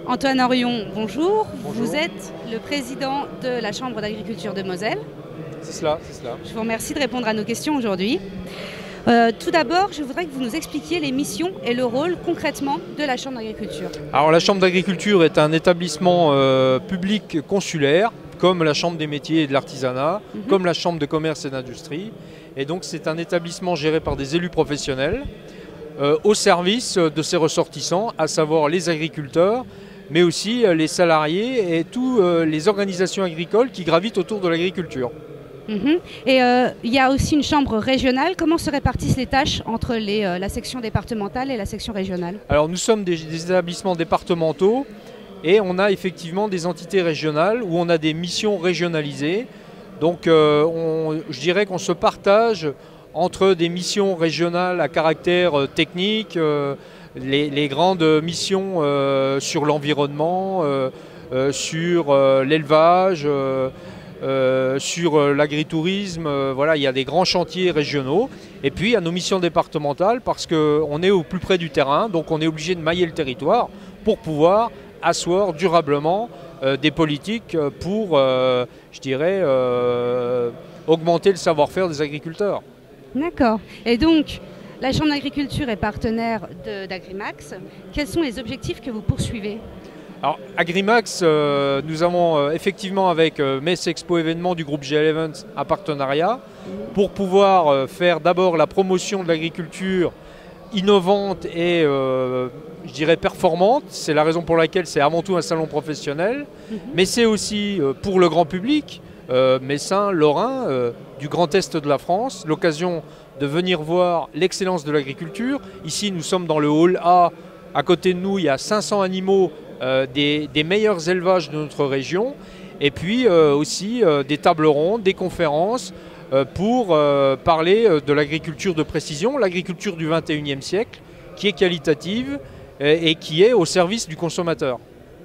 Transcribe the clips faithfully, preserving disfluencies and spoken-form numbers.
Antoine Orion, bonjour. Bonjour. Vous êtes le président de la Chambre d'agriculture de Moselle. C'est cela, c'est cela. Je vous remercie de répondre à nos questions aujourd'hui. Euh, tout d'abord, je voudrais que vous nous expliquiez les missions et le rôle concrètement de la Chambre d'agriculture. Alors la Chambre d'agriculture est un établissement euh, public consulaire, comme la Chambre des métiers et de l'artisanat, mm-hmm. comme la Chambre de commerce et d'industrie. Et donc c'est un établissement géré par des élus professionnels euh, au service de ses ressortissants, à savoir les agriculteurs, mais aussi les salariés et toutes euh, les organisations agricoles qui gravitent autour de l'agriculture. Mmh. Et euh, il y a aussi une chambre régionale. Comment se répartissent les tâches entre les, euh, la section départementale et la section régionale? Alors nous sommes des, des établissements départementaux et on a effectivement des entités régionales où on a des missions régionalisées. Donc euh, on, je dirais qu'on se partage entre des missions régionales à caractère euh, technique, euh, les, les grandes missions euh, sur l'environnement, euh, euh, sur euh, l'élevage, euh, Euh, sur euh, l'agritourisme, euh, voilà, il y a des grands chantiers régionaux. Et puis il y a nos missions départementales parce qu'on est au plus près du terrain, donc on est obligé de mailler le territoire pour pouvoir asseoir durablement euh, des politiques pour, euh, je dirais, euh, augmenter le savoir-faire des agriculteurs. D'accord. Et donc, la Chambre d'agriculture est partenaire d'Agrimax. Quels sont les objectifs que vous poursuivez ? Alors, Agrimax, euh, nous avons euh, effectivement avec euh, Metz Expo événements du groupe G L Events un partenariat pour pouvoir euh, faire d'abord la promotion de l'agriculture innovante et euh, je dirais performante. C'est la raison pour laquelle c'est avant tout un salon professionnel, mm-hmm. mais c'est aussi euh, pour le grand public, euh, Messins, Lorrain, euh, du Grand Est de la France, l'occasion de venir voir l'excellence de l'agriculture. Ici, nous sommes dans le hall A. À côté de nous, il y a cinq cents animaux Euh, des, des meilleurs élevages de notre région et puis euh, aussi euh, des tables rondes, des conférences euh, pour euh, parler euh, de l'agriculture de précision, l'agriculture du vingt et unième siècle qui est qualitative et, et qui est au service du consommateur.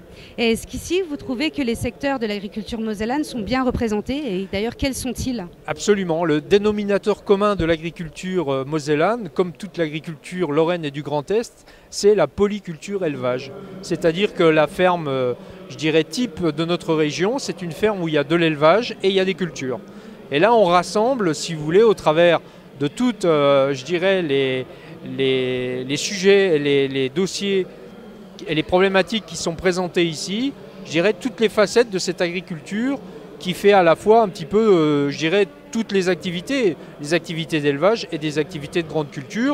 Et est-ce qu'ici vous trouvez que les secteurs de l'agriculture mosellane sont bien représentés et d'ailleurs quels sont-ils? Absolument, le dénominateur commun de l'agriculture mosellane, comme toute l'agriculture lorraine et du Grand Est, c'est la polyculture élevage. C'est-à-dire que la ferme, je dirais type de notre région, c'est une ferme où il y a de l'élevage et il y a des cultures. Et là on rassemble, si vous voulez, au travers de toutes, euh, je dirais, les, les, les sujets, les, les dossiers et les problématiques qui sont présentées ici, je dirais toutes les facettes de cette agriculture qui fait à la fois un petit peu, euh, je dirais, toutes les activités, les activités d'élevage et des activités de grande culture.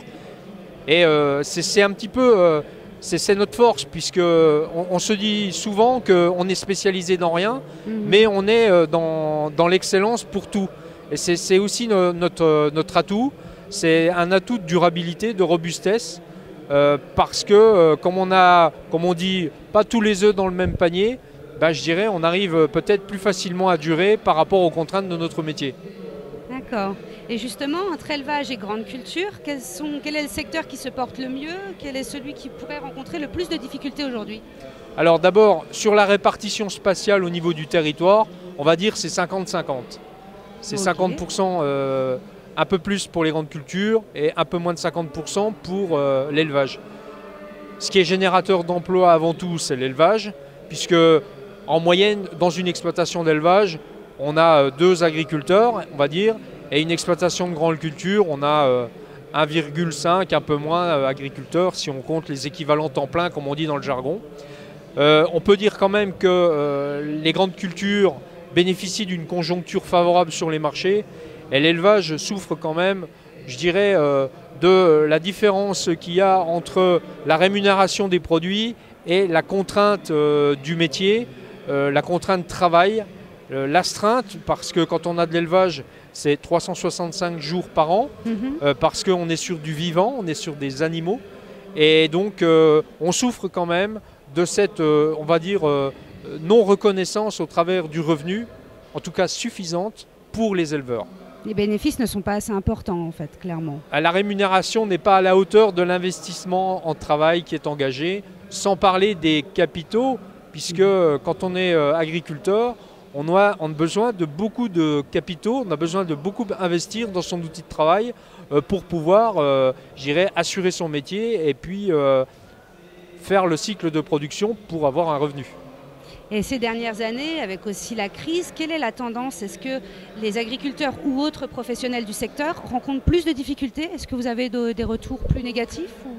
Et euh, c'est un petit peu, euh, c'est notre force, puisqu'on on se dit souvent qu'on est spécialisé dans rien, mmh. mais on est dans, dans l'excellence pour tout. Et c'est aussi no, notre, notre atout, c'est un atout de durabilité, de robustesse, Euh, parce que, euh, comme on a, comme on dit, pas tous les œufs dans le même panier, ben, je dirais on arrive peut-être plus facilement à durer par rapport aux contraintes de notre métier. D'accord. Et justement, entre élevage et grande culture, quels sont, quel est le secteur qui se porte le mieux? Quel est celui qui pourrait rencontrer le plus de difficultés aujourd'hui? Alors d'abord, sur la répartition spatiale au niveau du territoire, on va dire c'est cinquante cinquante. C'est okay. cinquante pour cent euh, un peu plus pour les grandes cultures et un peu moins de cinquante pour cent pour euh, l'élevage. Ce qui est générateur d'emplois avant tout, c'est l'élevage, puisque en moyenne, dans une exploitation d'élevage, on a euh, deux agriculteurs, on va dire, et une exploitation de grande culture, on a euh, un virgule cinq, un peu moins euh, agriculteurs, si on compte les équivalents temps plein, comme on dit dans le jargon. Euh, on peut dire quand même que euh, les grandes cultures bénéficient d'une conjoncture favorable sur les marchés, et l'élevage souffre quand même, je dirais, euh, de la différence qu'il y a entre la rémunération des produits et la contrainte euh, du métier, euh, la contrainte de travail, euh, l'astreinte, parce que quand on a de l'élevage, c'est trois cent soixante-cinq jours par an, mmh. euh, parce qu'on est sur du vivant, on est sur des animaux, et donc euh, on souffre quand même de cette, euh, on va dire, euh, non-reconnaissance au travers du revenu, en tout cas suffisante pour les éleveurs. Les bénéfices ne sont pas assez importants, en fait, clairement. La rémunération n'est pas à la hauteur de l'investissement en travail qui est engagé, sans parler des capitaux, puisque mmh. quand on est agriculteur, on a, on a besoin de beaucoup de capitaux, on a besoin de beaucoup investir dans son outil de travail euh, pour pouvoir, euh, je dirais, assurer son métier et puis euh, faire le cycle de production pour avoir un revenu. Et ces dernières années, avec aussi la crise, quelle est la tendance? Est-ce que les agriculteurs ou autres professionnels du secteur rencontrent plus de difficultés? Est-ce que vous avez de, des retours plus négatifs ou...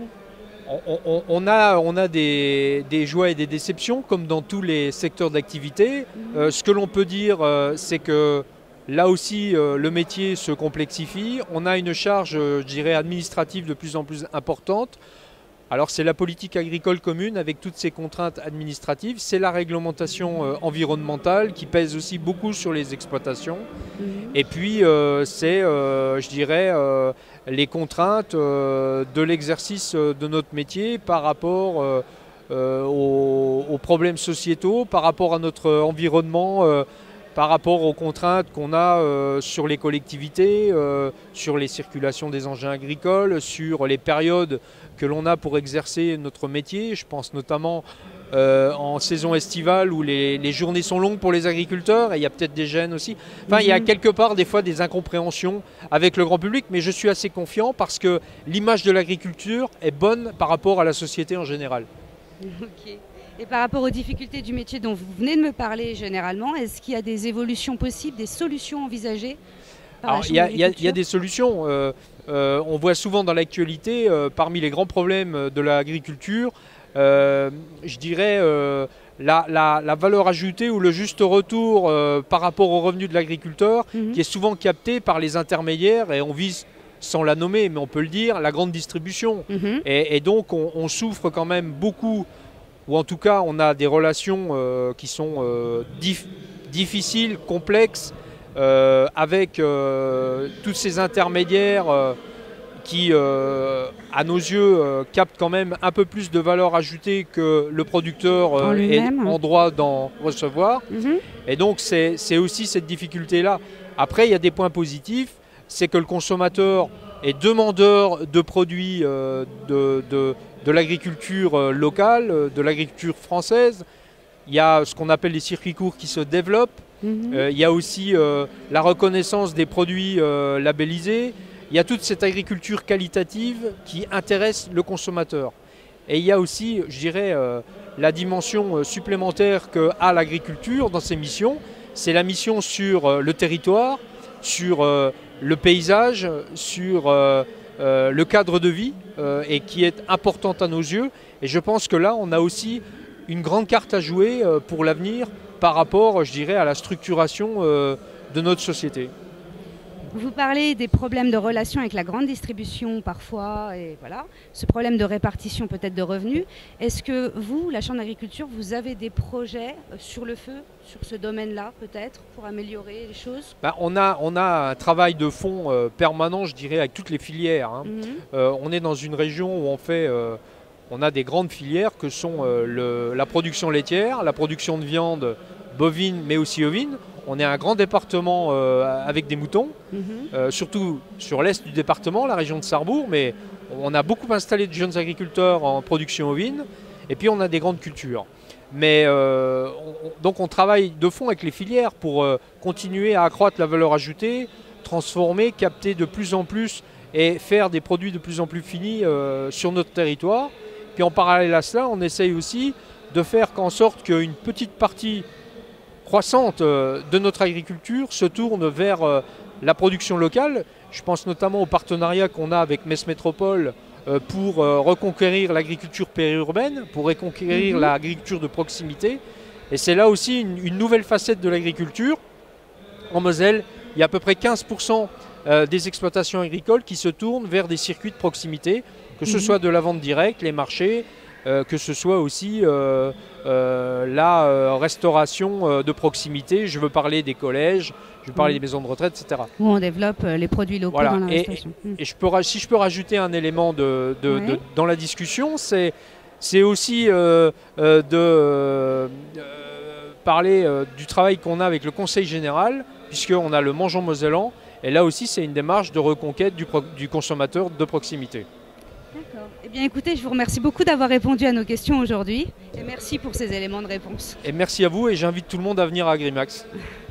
on, on, on a, on a des, des joies et des déceptions, comme dans tous les secteurs d'activité. Mmh. Euh, ce que l'on peut dire, euh, c'est que là aussi, euh, le métier se complexifie. On a une charge, euh, je dirais, administrative de plus en plus importante. Alors c'est la politique agricole commune avec toutes ces contraintes administratives, c'est la réglementation euh, environnementale qui pèse aussi beaucoup sur les exploitations. Mmh. Et puis euh, c'est, euh, je dirais, euh, les contraintes euh, de l'exercice de notre métier par rapport euh, euh, aux, aux problèmes sociétaux, par rapport à notre environnement, euh, par rapport aux contraintes qu'on a euh, sur les collectivités, euh, sur les circulations des engins agricoles, sur les périodes que l'on a pour exercer notre métier. Je pense notamment euh, en saison estivale où les, les journées sont longues pour les agriculteurs et il y a peut-être des gênes aussi. Enfin, mmh. il y a quelque part des fois des incompréhensions avec le grand public, mais je suis assez confiant parce que l'image de l'agriculture est bonne par rapport à la société en général. Okay. Et par rapport aux difficultés du métier dont vous venez de me parler généralement, est-ce qu'il y a des évolutions possibles, des solutions envisagées par Alors, la il y, y, y a des solutions. Euh, euh, on voit souvent dans l'actualité, euh, parmi les grands problèmes de l'agriculture, euh, je dirais euh, la, la, la valeur ajoutée ou le juste retour euh, par rapport aux revenus de l'agriculteur, mmh. qui est souvent capté par les intermédiaires, et on vise, sans la nommer, mais on peut le dire, la grande distribution. Mmh. Et, et donc on, on souffre quand même beaucoup, ou en tout cas on a des relations euh, qui sont euh, dif difficiles, complexes, euh, avec euh, tous ces intermédiaires euh, qui, euh, à nos yeux, euh, captent quand même un peu plus de valeur ajoutée que le producteur euh, est en droit d'en recevoir. Mmh. Et donc c'est aussi cette difficulté-là. Après, il y a des points positifs, c'est que le consommateur est demandeur de produits euh, de, de de l'agriculture locale, de l'agriculture française. Il y a ce qu'on appelle les circuits courts qui se développent. Mmh. Euh, il y a aussi euh, la reconnaissance des produits euh, labellisés. Il y a toute cette agriculture qualitative qui intéresse le consommateur. Et il y a aussi, je dirais, euh, la dimension supplémentaire qu'a l'agriculture dans ses missions. C'est la mission sur euh, le territoire, sur euh, le paysage, sur euh, euh, le cadre de vie, euh, et qui est importante à nos yeux. Et je pense que là, on a aussi une grande carte à jouer euh, pour l'avenir par rapport, je dirais, à la structuration euh, de notre société. Vous parlez des problèmes de relation avec la grande distribution parfois, et voilà, ce problème de répartition peut-être de revenus. Est-ce que vous, la Chambre d'agriculture, vous avez des projets sur le feu, sur ce domaine-là peut-être, pour améliorer les choses? Ben, on, a, on a un travail de fond euh, permanent, je dirais, avec toutes les filières. Hein. Mm-hmm. euh, on est dans une région où on fait... Euh, on a des grandes filières que sont euh, le, la production laitière, la production de viande bovine mais aussi ovine. On est un grand département euh, avec des moutons, mmh. euh, surtout sur l'est du département, la région de Sarrebourg, mais on a beaucoup installé de jeunes agriculteurs en production ovine, et puis on a des grandes cultures. Mais euh, on, donc on travaille de fond avec les filières pour euh, continuer à accroître la valeur ajoutée, transformer, capter de plus en plus et faire des produits de plus en plus finis euh, sur notre territoire. Puis en parallèle à cela, on essaye aussi de faire en sorte qu'une petite partie croissante de notre agriculture se tourne vers la production locale. Je pense notamment au partenariat qu'on a avec Metz Métropole pour reconquérir l'agriculture périurbaine, pour reconquérir mmh. l'agriculture de proximité. Et c'est là aussi une, une nouvelle facette de l'agriculture. En Moselle, il y a à peu près quinze pour cent des exploitations agricoles qui se tournent vers des circuits de proximité, que ce mmh. soit de la vente directe, les marchés, Euh, que ce soit aussi euh, euh, la euh, restauration euh, de proximité. Je veux parler des collèges, je veux parler mmh. des maisons de retraite, et cetera. Où on développe euh, les produits locaux voilà. dans la restauration. Et, mmh. et je peux, si je peux rajouter un élément de, de, ouais. de, dans la discussion, c'est aussi euh, euh, de euh, parler euh, du travail qu'on a avec le Conseil général, puisqu'on a le Mangeons Mosellan, et là aussi c'est une démarche de reconquête du, pro, du consommateur de proximité. D'accord. Eh bien écoutez, je vous remercie beaucoup d'avoir répondu à nos questions aujourd'hui et merci pour ces éléments de réponse. Et merci à vous et j'invite tout le monde à venir à Agrimax.